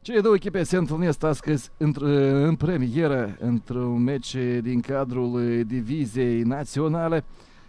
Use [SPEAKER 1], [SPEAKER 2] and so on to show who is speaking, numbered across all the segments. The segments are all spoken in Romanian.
[SPEAKER 1] Cele două echipe se întâlnesc astăzi în premieră într-un meci din cadrul diviziei naționale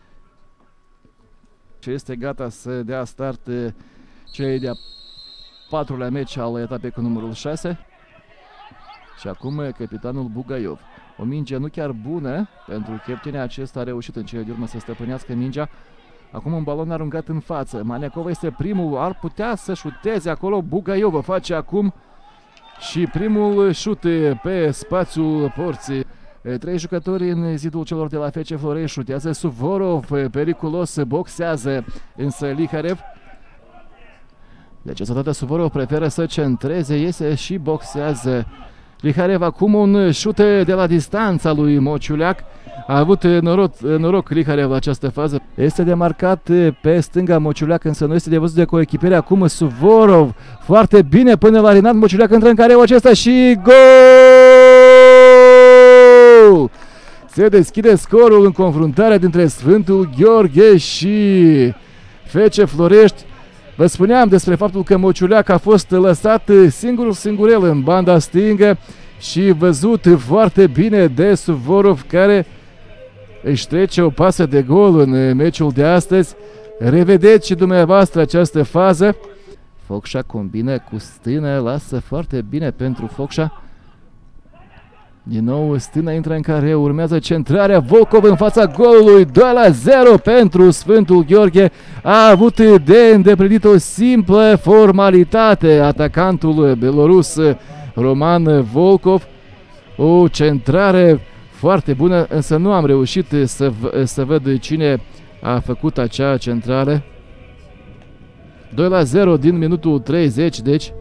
[SPEAKER 1] și este gata să dea start cei de-a patrulea meci al etapei cu numărul 6. Și acum capitanul Bugaiov. O minge nu chiar bună pentru capitanii, acesta a reușit în cele din urmă să stăpânească mingea. Acum un balon aruncat în față. Maniacova este primul, ar putea să șuteze acolo. Bugaiov o face acum și primul șut pe spațiul porții. Trei jucători în zidul celor de la FC Florești. Șutează Suvorov, periculos, boxează însă Liharev. Deci asta Suvorov preferă să centreze, iese și boxează Liharev. Acum un șut de la distanța lui Mociuleac. A avut noroc Liharev la această fază. Este demarcat pe stânga Mociuleac, însă nu este de văzut de coechipere. Acum Suvorov, foarte bine până la Rinat Mociuleac, intră în careul acesta și gol! Se deschide scorul în confruntarea dintre Sfântul Gheorghe și FC Florești. Vă spuneam despre faptul că Mociuleac a fost lăsat singurel în banda stângă și văzut foarte bine de Suvorov, care își trece o pasă de gol în meciul de astăzi. Revedeți și dumneavoastră această fază. Focșa combină cu Stână, lasă foarte bine pentru Focșa. Din nou Stână intră în care urmează centrarea. Volkov în fața golului, 2-0 pentru Sfântul Gheorghe. A avut de îndeplinit o simplă formalitate atacantul belorus Roman Volkov. O centrare foarte bună, însă nu am reușit să văd cine a făcut acea centrare. 2-0 din minutul 30, deci.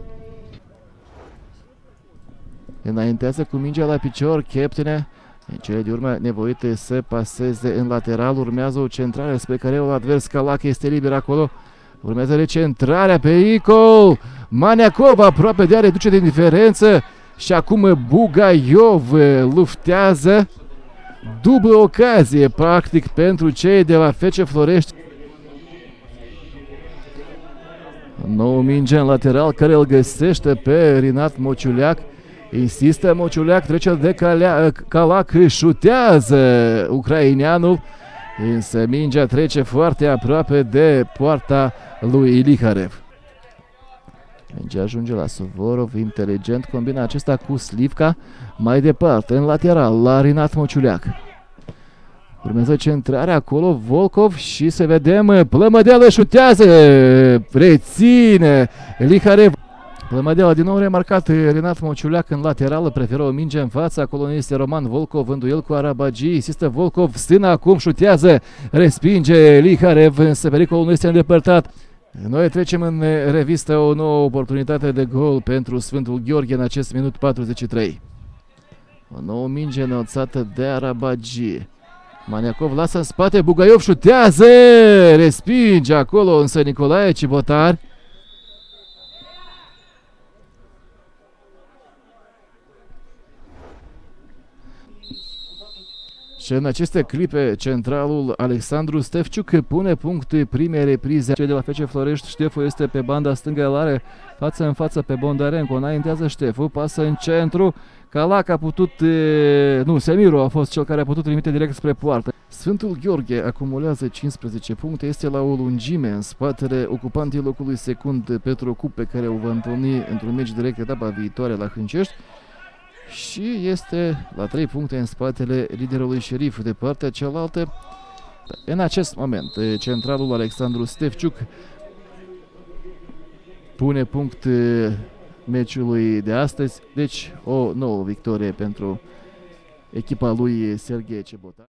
[SPEAKER 1] Înaintează cu mingea la picior Cheptene. În cele de urmă nevoit să paseze în lateral. Urmează o centrare spre careul advers. Calac este liber acolo. Urmează recentrarea, pericol. Maniacova aproape de a reduce de diferență. Și acum Bugaiov luftează. Dublă ocazie practic pentru cei de la FC Florești. Nou minge în lateral care îl găsește pe Rinat Mociuleac. Insistă Mociuleac, trece de Calac, șutează ucraineanul, însă mingea trece foarte aproape de poarta lui Liharev. Mingea ajunge la Suvorov, inteligent combina acesta cu Slivka. Mai departe, în lateral, la Rinat Mociuleac. Urmează centrarea acolo, Volkov și să vedem, Plămădeală șutează, reține Liharev. Plămădeala din nou remarcat, Rinat Mociuleac în lateral, preferă o minge în față, acolo nu este Roman Volkov în duel cu Arabagi, insistă Volkov, Stână acum șutează, respinge Liharev, însă pericolul nu este îndepărtat. Noi trecem în revistă o nouă oportunitate de gol pentru Sfântul Gheorghe în acest minut 43. O nouă minge înălțată de Arabagi. Maniacov lasă în spate, Bugaiov șutează, respinge acolo însă Nicolae Cibotar. Și în aceste clipe, centralul Alexandru Stefciuc pune punct primei reprize. Cei de la FC Florești, Ștefu este pe banda stângă, îl are față în față pe Bondarenco, înaintează Ștefu, pasă în centru, Calac a putut, Semiru a fost cel care a putut trimite direct spre poartă. Sfântul Gheorghe acumulează 15 puncte, este la o lungime în spatele ocupantii locului secund Petru Cup, pe care o va întâlni într-un meci direct etapa viitoare la Hâncești. Și este la 3 puncte în spatele liderului Șerif. De partea cealaltă, în acest moment, centralul Alexandru Stefciuc pune punct meciului de astăzi. Deci o nouă victorie pentru echipa lui Serghei Cibotar.